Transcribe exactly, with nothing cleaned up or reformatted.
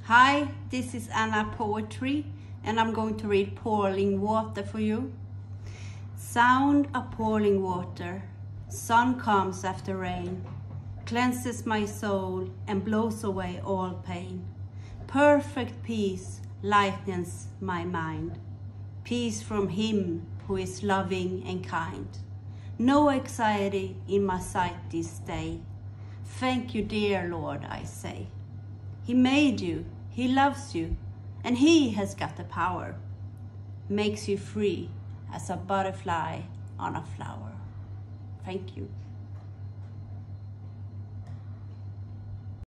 Hi, this is Anna Poetry, and I'm going to read Porling Water for you. Sound of pouring water, sun comes after rain, cleanses my soul and blows away all pain. Perfect peace lightens my mind, peace from Him who is loving and kind. No anxiety in my sight this day. Thank you, dear Lord, I say. He made you, He loves you, and He has got the power. Makes you free as a butterfly on a flower. Thank you.